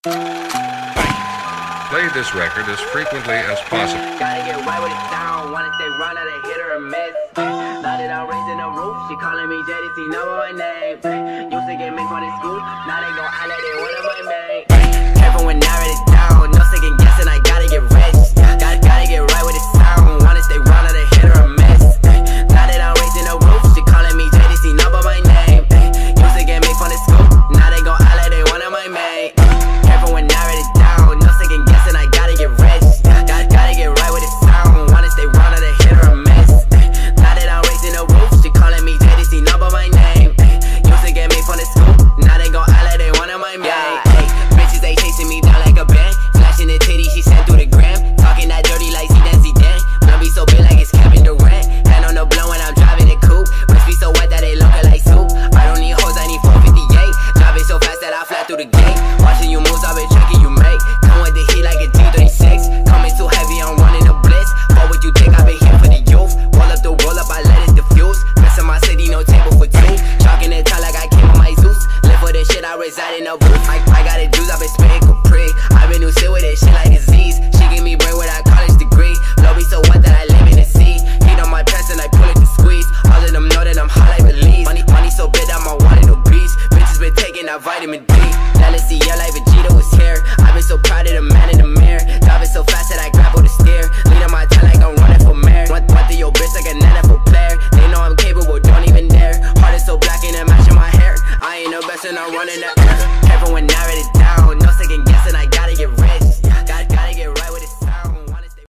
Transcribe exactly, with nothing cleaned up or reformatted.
Play this record as frequently as possible. Gotta get right with it down. Wanna stay run out of hit or a miss. Now that I'm raising the roof, she calling me J D C, know my name. Used to get made fun of school, now they gon' act like they one of my main. Careful when I write it down, no second guessing, I gotta get rich. Gotta, gotta get right with it sound. Wanna stay run out of hit or a miss. Now that I'm raising the roof, she calling me J D C, know my name. Used to get made fun of school, now they gon' act like they one of my main. Careful when I write it down, no second guessing, I gotta get rich. Gotta, gotta get right with it sound. Wanna stay run out of hit or a miss. Now that I'm raising the roof, she calling me J D C, number my name. Used to get made fun of school, now they gon' act like they one of my main. Ay, bitches they chasing me down like a band, flashing the titty, she sent through the gram, talking that dirty like Zidane Zidane. Wanna be so big like it's Kevin Durant, hand on the blow when I'm driving a coupe. Wrist be so wet that they look like soup. I don't need hoes, I need four fifty-eight. Driving so fast that I fly through the gate. Watching you moves, I've been checking you make. Come with the heat like a G thirty-six. Coming too heavy, I'm running a blitz. What would you think? I've been here for the youth. Roll up the roll up, I let it diffuse. Rest of my city, no table for two. Chalking it tight like I came on my Zeus. Live for this shit, I reside in a booth.